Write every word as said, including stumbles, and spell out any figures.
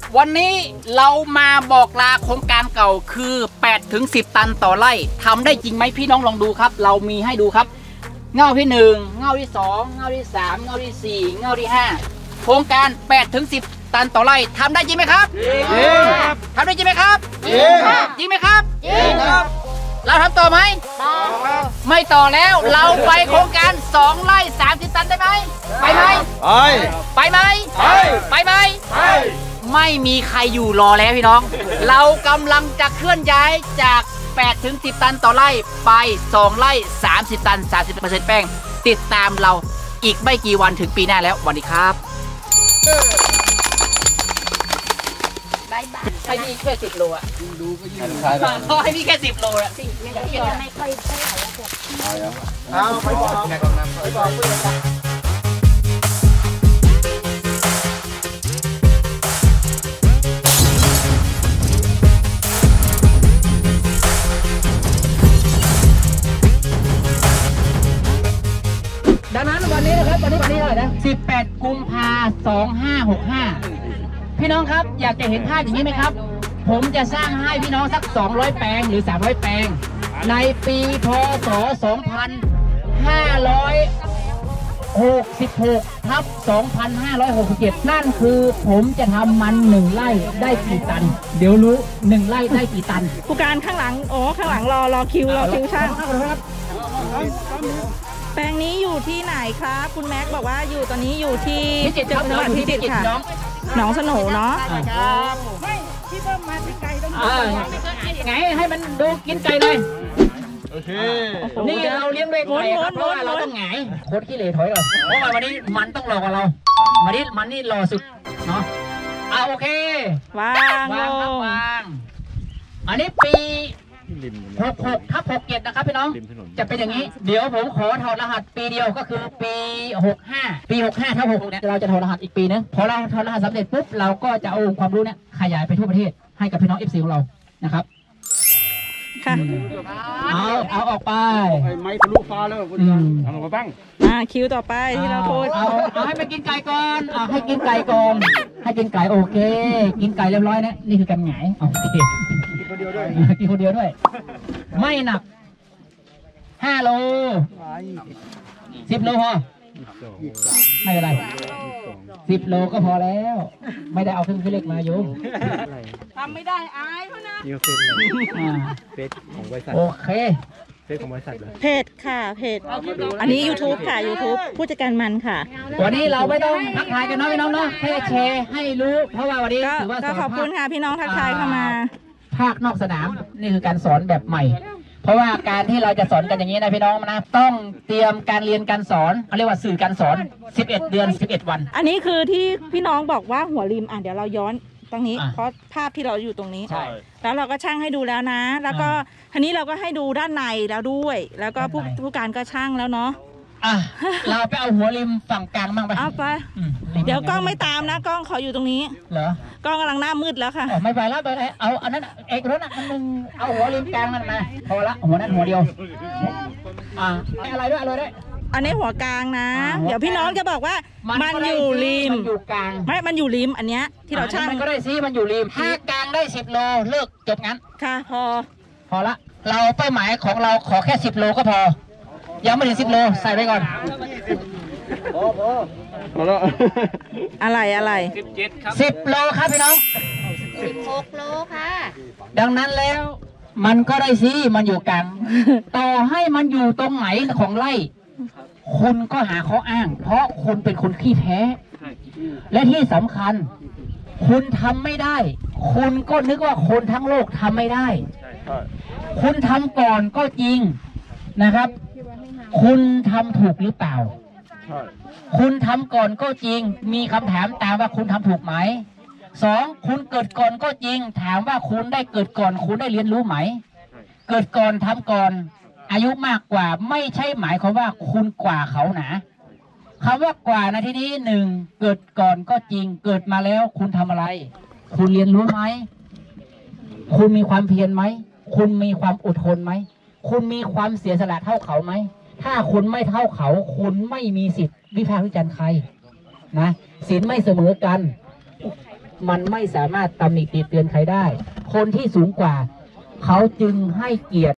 วันนี้เรามาบอกลาโครงการเก่าคือแปดถึงสิบตันต่อไร่ทำได้จริงไหมพี่น้องลองดูครับเรามีให้ดูครับเง่าที่หนึ่งเง่าที่สองเง่าที่สามเง่าที่สี่เง่าที่ห้าโครงการแปดถึงสิบตันต่อไร่ทำได้จริงไหมครับจริงครับทำได้จริงไหมครับจริงครับจริงไหมครับจริงครับเราทำต่อไหมต่อไม่ต่อแล้วเราไปโครงการสองไร่สามสิบตันได้ไหมไปไหมไปไปไหมไปไปไหมไปไม่มีใครอยู่รอแล้วพี่น้องเรากำลังจะเคลื่อนย้ายจากแปดถึงสิบตันต่อไร่ไปสองไร่สามสิบตัน สามสิบเปอร์เซ็นต์ แป้งติดตามเราอีกไม่กี่วันถึงปีหน้าแล้วสวัสดีครับบายบายให้พี่แค่สิบโลอ่ะดูก็ยืนเขาให้พี่แค่สิบโลอ่ะไม่ค่อยไม่ค่อยเอาไปบอกไปบอกเพื่อนดังนั้นวันนี้นะครับวันนี้วันนี้อะไรนะสิบแปดกุมภาพันธ์สองห้าหกห้าพี่น้องครับอยากจะเห็นภาพอย่างนี้ไหมครับผมจะสร้างให้พี่น้องสักสองร้อยแปลงหรือสามร้อยแปลงในปีพศสองพันห้าร้อยหกสิบหกทับสองพันห้าร้อยหกสิบเจ็ดนั่นคือผมจะทำมันหนึ่งไร่ได้กี่ตันเดี๋ยวรู้หนึ่งไร่ได้กี่ตันผู้การข้างหลังโอ้ข้างหลังรอรอคิวรอคิวช่างแปลงนี้อยู่ที่ไหนครับคุณแม็กบอกว่าอยู่ตอนนี้อยู่ที่จังหวัดพิจิตรค่ะหนองสโหนเนาะไม่ที่ว่ามาไกลต้องไงให้มันดูกินไก่หน่อยโอเคนี่เราเลี้ยงด้วยไก่ครับเพราะว่าเราต้องไงโคตรขี้เหร่ถอยก่อนเพราะว่าวันนี้มันต้องรอกับเราวันนี้มันนี่รอสุดเนาะเอาโอเควางวางครับวางอันนี้ปีหกหกทับหกเจ็ดนะครับพี่น้องจะเป็นอย่างนี้เดี๋ยวผมขอถอดรหัสปีเดียวก็คือปีหกห้าปีหกห้าทับหกเนี่ยเราจะถอดรหัสอีกปีนึงพอเราถอดรหัสสำเร็จปุ๊บเราก็จะเอาความรู้เนี่ยขยายไปทั่วประเทศให้กับพี่น้อง เอฟ ซี ของเรานะครับค่ะเอาเอาออกไปไม้ทะลุฟ้าแล้วคุณเอามาบ้างอ่าคิวต่อไปที่เราพูดเอาเอาให้ไปกินไก่ก่อนเอาให้กินไก่ก่อนให้กินไก่โอเคกินไก่เรียบร้อยนะนี่คือการหงายโอเคกินคนเดียวด้วยกินคนเดียวด้วยไม่หนักห้าโลสิบโลพอไม่เป็นไรสิบโลก็พอแล้วไม่ได้เอาเครื่องคิดเลขมาโยมทำไม่ได้อายเขานะนี่เฟซเฟซของบริษัทโอเคเฟซของบริษัทเลยเพจค่ะเพจอันนี้ ยูทูบ ค่ะ ยูทูบ ผู้จัดการมันค่ะวันนี้เราไม่ต้องทักทายกันนะพี่น้องเนาะแค่แชร์ให้รู้เพราะว่าวันนี้ถือว่าก็ขอบคุณค่ะพี่น้องทักทายเข้ามาภาคนอกสนามนี่คือการสอนแบบใหม่เพราะว่าการที่เราจะสอนกันอย่างนี้นะพี่น้องนะต้องเตรียมการเรียนการสอนเขาเรียกว่าสื่อการสอนสิบเอ็ดเดือนสิบเอ็ดวันอันนี้คือที่พี่น้องบอกว่าหัวริมอ่ะเดี๋ยวเราย้อนตรงนี้เพราะภาพที่เราอยู่ตรงนี้แล้วเราก็ช่างให้ดูแล้วนะแล้วก็ทีนี้เราก็ให้ดูด้านในแล้วด้วยแล้วก็ผู้ผู้การก็ช่างแล้วเนาะอ่ะเราไปเอาหัวริมฝั่งกลางบ้างไปเอาไปเดี๋ยวกล้องไม่ตามนะกล้องขออยู่ตรงนี้เหรอกล้องกำลังหน้ามืดแล้วค่ะไม่ไปแล้วไปเอาอันนั้นเอกรถอ่ะอันนึงเอาหัวริมกลางนั่นมาพอละหัวนั้นหัวเดียวอ่าอะไรด้วยอะไรด้วยอันนี้หัวกลางนะเดี๋ยวพี่น้องจะบอกว่ามันอยู่ริมมันอยู่กลางไม่มันอยู่ริมอันเนี้ยที่เราช่างมันก็ได้ซิมันอยู่ริมถ้ากลางได้สิบโลเลิกจบงั้นค่ะพอพอละเราเป้าหมายของเราขอแค่สิบโลก็พอยังไม่ถึงสิบโลใส่ไปก่อนพอพอพอแล้วอะไรอะไรสิบเจ็ดครับสิบโลครับพี่น้องสิบหกโลค่ะดังนั้นแล้วมันก็ได้สิมันอยู่กลางต่อให้มันอยู่ตรงไหนของไร่คุณก็หาข้ออ้างเพราะคุณเป็นคนขี้แพ้และที่สำคัญคุณทำไม่ได้คุณก็นึกว่าคนทั้งโลกทำไม่ได้คุณทำก่อนก็จริงนะครับคุณทำถูกหรือเปล่าคุณทำก่อนก็จริงมีคำถามตามว่าคุณทำถูกไหมสองคุณเกิดก่อนก็จริงถามว่าคุณได้เกิดก่อนคุณได้เรียนรู้ไหมเกิดก่อนทำก่อนอายุมากกว่าไม่ใช่หมายความว่าคุณกว่าเขาหนาคำว่ากว่าในที่นี้หนึ่งเกิดก่อนก็จริงเกิดมาแล้วคุณทำอะไรคุณเรียนรู้ไหมคุณมีความเพียรไหมคุณมีความอดทนไหมคุณมีความเสียสละเท่าเขาไหมถ้าคุณไม่เท่าเขาคุณไม่มีสิทธิ์วิพากษ์วิจารณ์ใครนะศีลไม่เสมอกันมันไม่สามารถตำหนิติเตือนใครได้ คนที่สูงกว่า เขาจึงให้เกียรติ